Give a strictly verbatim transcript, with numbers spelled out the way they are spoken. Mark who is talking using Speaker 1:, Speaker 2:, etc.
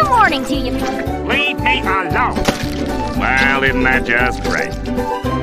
Speaker 1: morning to you.
Speaker 2: Leave me alone. Well, isn't that just great?